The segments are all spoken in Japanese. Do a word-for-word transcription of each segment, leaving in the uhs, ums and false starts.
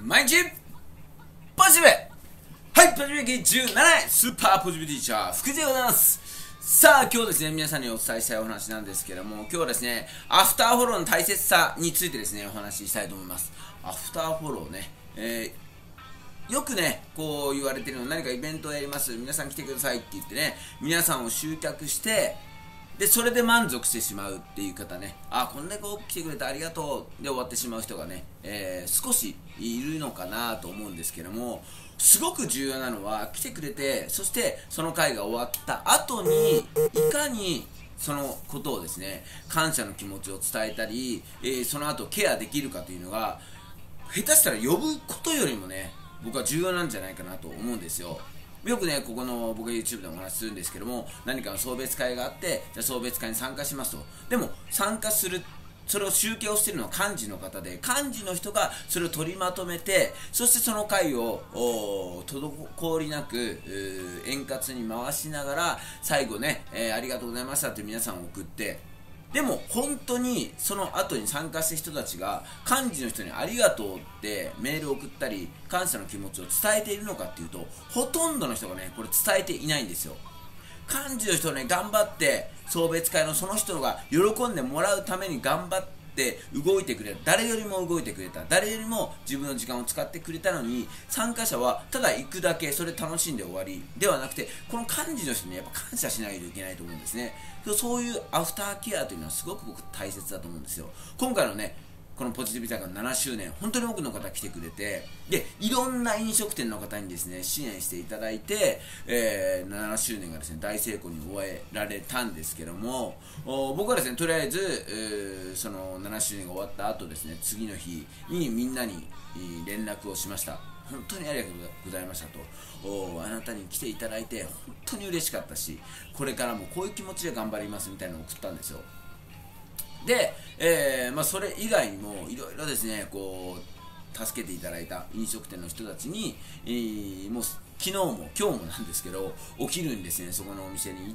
毎日ポジティブ。はい、ポジティブ歴じゅうななねんスーパーポジティブティーチャー福地でございます。さあ今日ですね、皆さんにお伝えしたいお話なんですけども、今日はですね、アフターフォローの大切さについてですね、お話ししたいと思います。アフターフォローね、えー、よくね、こう言われてるの、何かイベントをやります、皆さん来てくださいって言ってね、皆さんを集客してでそれで満足してしまうっていう方ね、あ、こんだけ来てくれてありがとうで終わってしまう人がね、えー、少しいるのかなと思うんですけども、すごく重要なのは来てくれて、そしてその会が終わった後にいかにそのことをですね、感謝の気持ちを伝えたり、えー、その後ケアできるかというのが、下手したら呼ぶことよりもね、僕は重要なんじゃないかなと思うんですよ。よくね、ここの僕が YouTube でお話しするんですけども、何かの送別会があって、じゃあ送別会に参加しますと。でも参加する、それを集計をしているのは幹事の方で、幹事の人がそれを取りまとめて、そしてその会を滞りなく円滑に回しながら、最後ね、えー、ありがとうございましたって皆さんを送って、でも本当にその後に参加した人たちが幹事の人にありがとうってメールを送ったり感謝の気持ちを伝えているのかっていうと、ほとんどの人がねこれ伝えていないんですよ。幹事の人はね頑張って送別会のその人が喜んでもらうために頑張って動いてくれた、誰よりも動いてくれた、誰よりも自分の時間を使ってくれたのに、参加者はただ行くだけ、それ楽しんで終わりではなくて、この幹事の人にやっぱ感謝しないといけないと思うんですね。そういうアフターケアというのはすごく僕大切だと思うんですよ。今回のねこのポジティブ大会のななしゅうねん、本当に多くの方来てくれて、でいろんな飲食店の方にですね支援していただいて、えー、ななしゅうねんがですね大成功に終えられたんですけども、僕はですねとりあえず、えー、そのななしゅうねんが終わった後ですね、次の日にみんなに連絡をしました。本当にありがとうございましたと、あなたに来ていただいて本当に嬉しかったし、これからもこういう気持ちで頑張りますみたいなのを送ったんですよ。で、えーまあ、それ以外にもいろいろですねこう助けていただいた飲食店の人たちに、えー、もう昨日も今日もなんですけど、お昼にですねそこのお店に行って、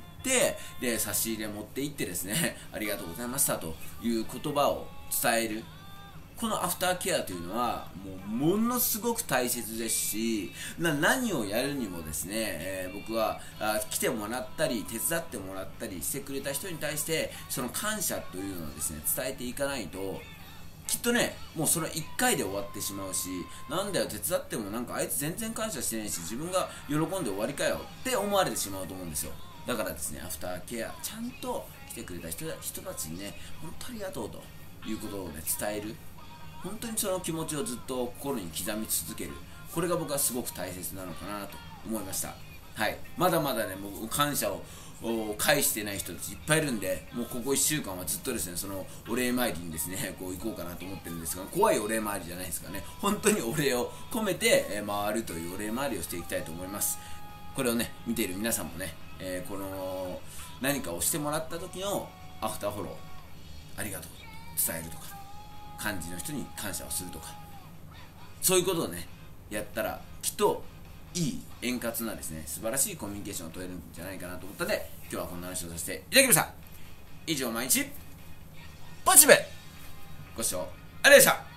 で差し入れ持って行ってですねありがとうございましたという言葉を伝える、このアフターケアというのはもうものすごく大切ですし、な何をやるにもですね、えー、僕はあ来てもらったり手伝ってもらったりしてくれた人に対してその感謝というのをですね伝えていかないと、きっとねもうそれいっかいで終わってしまうし、なんだよ手伝ってもなんかあいつ全然感謝してないし自分が喜んで終わりかよって思われてしまうと思うんですよ。だからですねアフターケアちゃんと来てくれた人人たちにね本当にありがとうということをね伝える、本当にその気持ちをずっと心に刻み続ける、これが僕はすごく大切なのかなと思いました。はい、まだまだねもう感謝を返してない人たちいっぱいいるんで、もうここいっしゅうかんはずっとですねそのお礼参りにですねこう行こうかなと思ってるんですが、怖いお礼参りじゃないですかね、本当にお礼を込めて回るというお礼参りをしていきたいと思います。これをね見ている皆さんもね、えー、この何かをしてもらった時のアフターフォローありがとう伝えるとか、幹事の人に感謝をするとか、そういうことをねやったらきっといい円滑なですね素晴らしいコミュニケーションを取れるんじゃないかなと思ったので、今日はこんな話をさせていただきました。以上毎日ポジティブご視聴ありがとうございました。